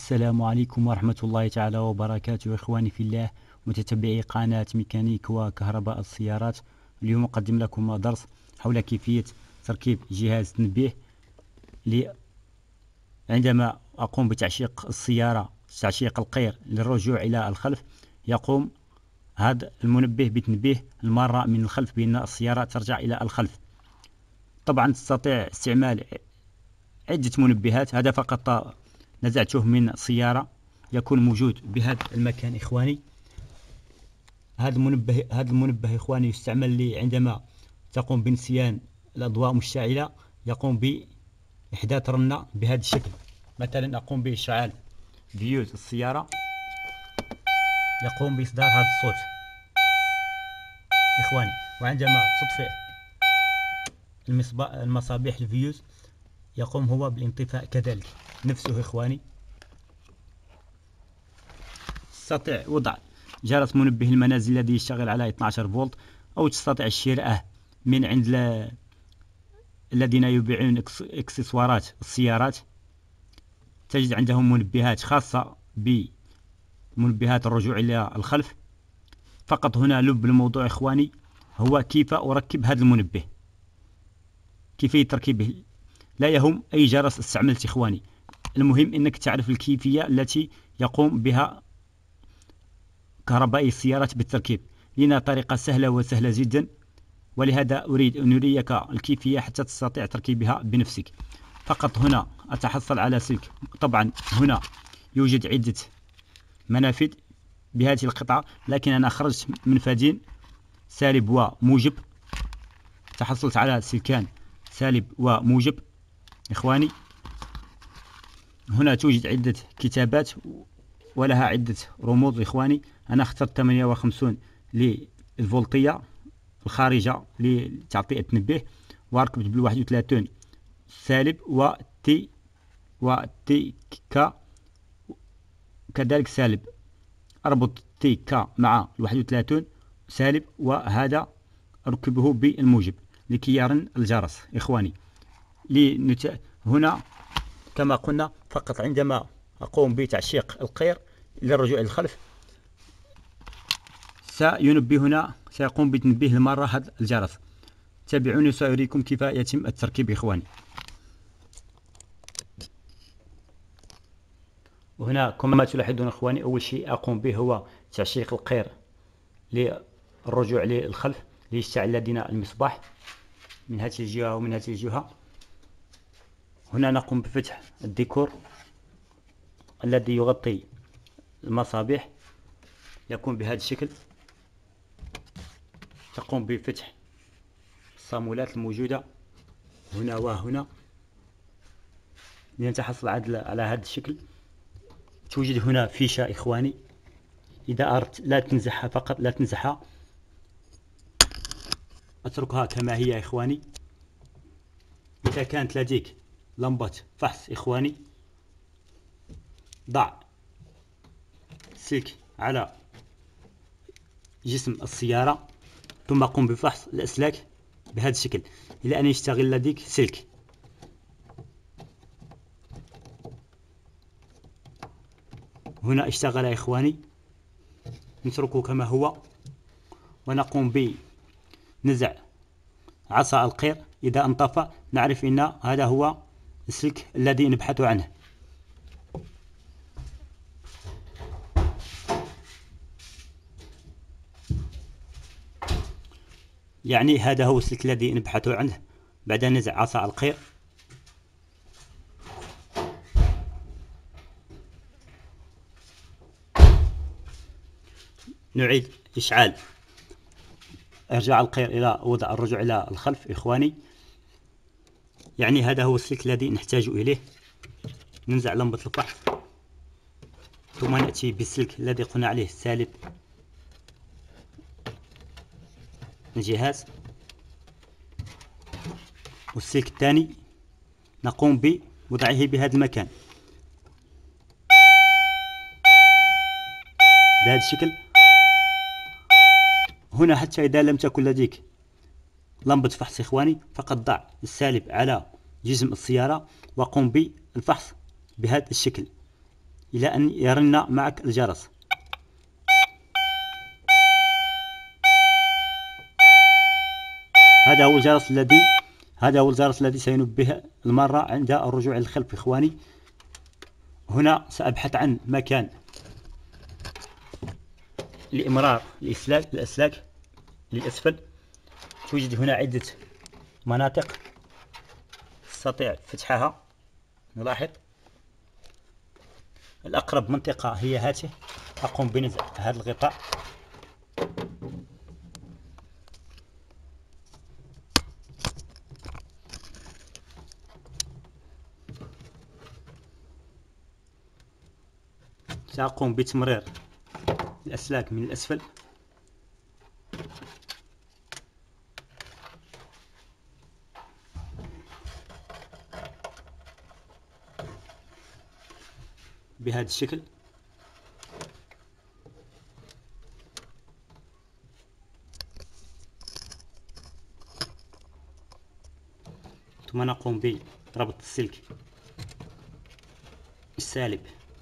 السلام عليكم ورحمة الله تعالى وبركاته، إخواني في الله متتبعي قناة ميكانيك وكهرباء السيارات. اليوم أقدم لكم درس حول كيفية تركيب جهاز تنبيه عندما أقوم بتعشيق السيارة، تعشيق القير للرجوع إلى الخلف. يقوم هذا المنبه بتنبيه المارة من الخلف بأن السيارة ترجع إلى الخلف. طبعا تستطيع استعمال عدة منبهات، هذا فقط نزعته من السيارة يكون موجود بهذا المكان. إخواني، هذا المنبه إخواني يستعمل لي عندما تقوم بنسيان الأضواء مشتعلة، يقوم بإحداث رنة بهذا الشكل. مثلا أقوم بإشعال فيوز السيارة، يقوم بإصدار هذا الصوت إخواني. وعندما تطفئ المصابيح الفيوز يقوم هو بالانطفاء كذلك نفسه إخواني. تستطيع وضع جرس منبه المنازل الذي يشتغل على 12 فولت، أو تستطيع شراءه من عند الذين يبيعون اكسسوارات السيارات. تجد عندهم منبهات خاصة بمنبهات الرجوع إلى الخلف. فقط هنا لب الموضوع إخواني هو كيف أركب هذا المنبه، كيفية تركيبه. لا يهم أي جرس استعملت إخواني، المهم أنك تعرف الكيفية التي يقوم بها كهربائي السيارات بالتركيب. لنا طريقة سهلة وسهلة جدا، ولهذا أريد أن أريك الكيفية حتى تستطيع تركيبها بنفسك. فقط هنا أتحصل على سلك. طبعا هنا يوجد عدة منافذ بهذه القطعة، لكن أنا خرجت منفذين سالب وموجب. تحصلت على سلكان سالب وموجب إخواني. هنا توجد عدة كتابات ولها عدة رموز إخواني. أنا اخترت 58 للفولتية الخارجة لتعطيء التنبيه، وركبت بال31 سالب وتي كا كذلك سالب. أربط تي كا مع 31 سالب، وهذا أركبه بالموجب لكي يرن الجرس إخواني. هنا كما قلنا فقط عندما أقوم بتعشيق القير للرجوع للخلف سيقوم بتنبيه المرة هذا الجرس. تابعوني سأريكم كيف يتم التركيب إخواني. وهنا كما تلاحظون إخواني، أول شيء أقوم به هو تعشيق القير للرجوع للخلف ليشتعل لدينا المصباح من هذه الجهة ومن هذه الجهة. هنا نقوم بفتح الديكور الذي يغطي المصابيح، يكون بهذا الشكل. تقوم بفتح الصامولات الموجودة هنا وهنا لنتحصل على هذا الشكل. توجد هنا فيشة إخواني، إذا أردت لا تنزعها، فقط لا تنزعها، أتركها كما هي إخواني. إذا كانت لديك لمبة فحص إخواني، ضع سلك على جسم السيارة ثم قم بفحص الأسلاك بهذا الشكل إلى أن يشتغل لديك سلك. هنا اشتغل إخواني، نتركه كما هو ونقوم بنزع عصا القير. إذا انطفأ نعرف أن هذا هو السلك الذي نبحث عنه. يعني هذا هو السلك الذي نبحث عنه. بعد نزع عصا القير نعيد إشعال إرجاع القير إلى وضع الرجوع إلى الخلف إخواني. يعني هذا هو السلك الذي نحتاج إليه. ننزع لمبة الفحص ثم نأتي بالسلك الذي قلنا عليه سالب الجهاز، والسلك الثاني نقوم بوضعه بهذا المكان بهذا الشكل. هنا حتى إذا لم تكن لديك لمبة فحص إخواني، فقط ضع السالب على جسم السيارة وقم بالفحص بهذا الشكل. إلى أن يرن معك الجرس. هذا هو الجرس الذي سينبه المارة عند الرجوع للخلف. إخواني، هنا سأبحث عن مكان لإمرار الأسلاك للأسفل. توجد هنا عدة مناطق تستطيع فتحها. نلاحظ الأقرب منطقة هي هاته. أقوم بنزع هذا الغطاء. سأقوم بتمرير الأسلاك من الأسفل. بهذا الشكل. ثم نقوم بربط السلك السالب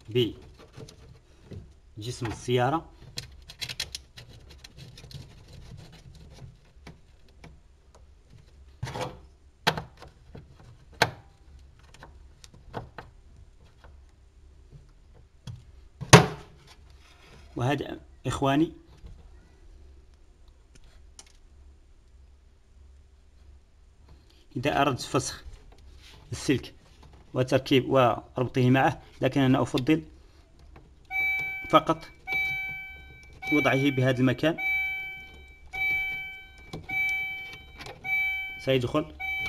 بجسم السيارة. وهذا إخواني إذا أردت فسخ السلك وتركيب وربطه معه، لكن أنا أفضل فقط وضعه بهذا المكان. سيدخل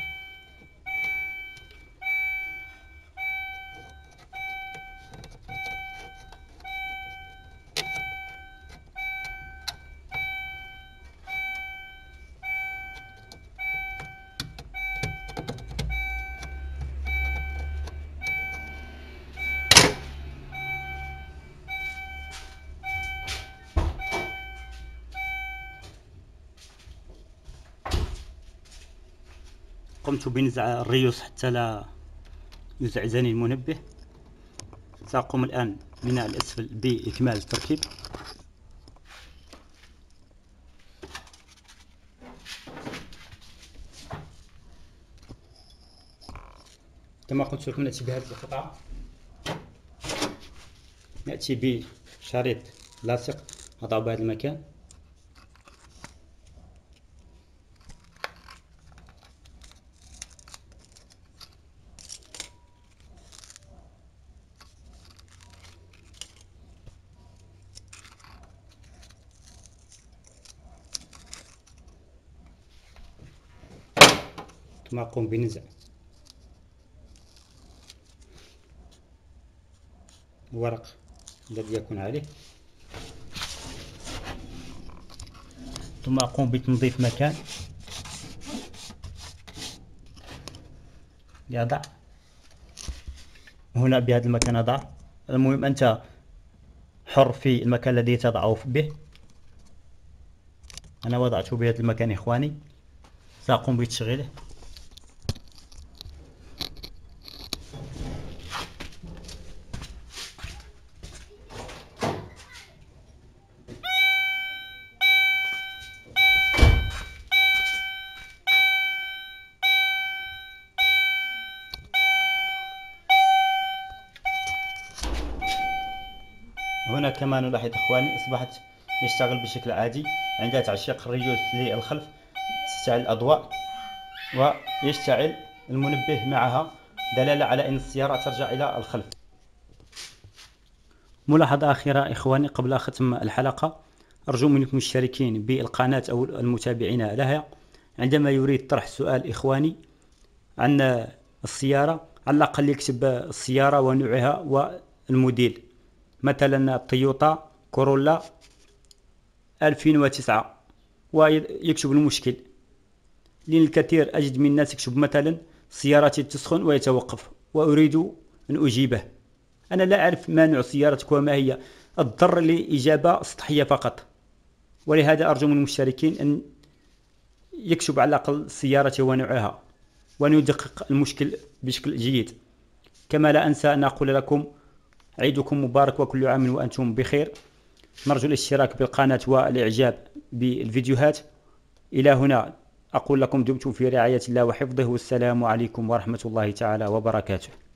قمت بنزع الريوس حتى لا يزعجني المنبه. سأقوم الآن من الأسفل بإكمال التركيب. كما قلت لكم نأتي بهذه القطعة، نأتي بشريط لاصق نضعه بهذا المكان. ثم أقوم بنزع الورق الذي يكون عليه. ثم أقوم بتنظيف مكان يضع هنا بهذا المكان. أضع. المهم أنت حر في المكان الذي تضعه به. أنا وضعته بهذا المكان إخواني. سأقوم بتشغيله. هنا كما نلاحظ إخواني أصبحت يشتغل بشكل عادي. عند تعشيق الريوس للخلف تشتعل الأضواء ويشتعل المنبه معها، دلالة على أن السيارة ترجع إلى الخلف. ملاحظة أخيرة إخواني قبل ختم الحلقة، أرجو منكم المشتركين بالقناة أو المتابعين لها، عندما يريد طرح سؤال إخواني عن السيارة على الأقل يكتب السيارة ونوعها والموديل، مثلا تويوتا كورولا 2009 ويكتب المشكل. لأن الكثير أجد من الناس يكتب مثلا سيارتي تسخن ويتوقف وأريد أن أجيبه. أنا لا أعرف ما نوع سيارتك وما هي، أضطر لإجابة سطحية فقط. ولهذا أرجو من المشتركين أن يكتب على الأقل سيارتي ونوعها وأن يدقق المشكل بشكل جيد. كما لا أنسى أن أقول لكم عيدكم مبارك وكل عام وأنتم بخير. نرجو الاشتراك بالقناة والإعجاب بالفيديوهات. إلى هنا أقول لكم دمتم في رعاية الله وحفظه، والسلام عليكم ورحمة الله تعالى وبركاته.